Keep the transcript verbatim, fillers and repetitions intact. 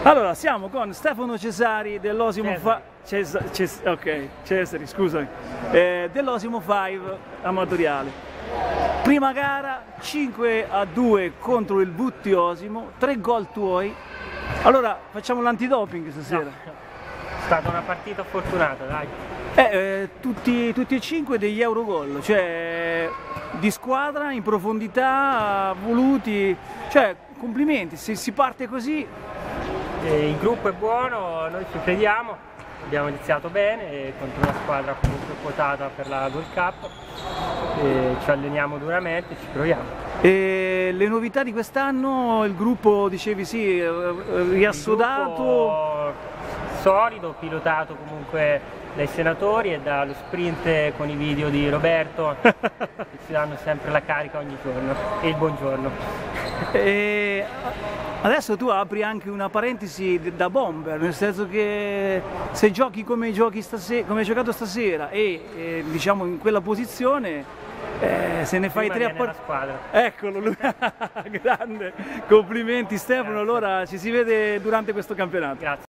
Allora, siamo con Stefano Cesari dell'Osimo Cesari. Ces ok, Cesari, scusami, eh, dell'Osimo cinque amatoriale. Prima gara, cinque a due contro il Butti Osimo, tre gol tuoi. Allora, facciamo l'antidoping stasera. No, è stata una partita fortunata, dai. Eh, eh, tutti, tutti e cinque degli Eurogol, cioè di squadra, in profondità, voluti, cioè complimenti, se si parte così. E il gruppo è buono, noi ci crediamo, abbiamo iniziato bene contro una squadra comunque quotata per la Gold Cup, e ci alleniamo duramente, ci proviamo. E le novità di quest'anno, il gruppo dicevi sì, riassodato? Il gruppo solido, pilotato comunque dai senatori e dallo sprint con i video di Roberto che ci danno sempre la carica ogni giorno e il buongiorno. E adesso tu apri anche una parentesi da bomber, nel senso che se giochi come, giochi stasera, come hai giocato stasera e eh, diciamo in quella posizione, eh, se ne fai tre a partita. Squadra. Eccolo, lui. Grande, complimenti Stefano, allora ci si vede durante questo campionato. Grazie.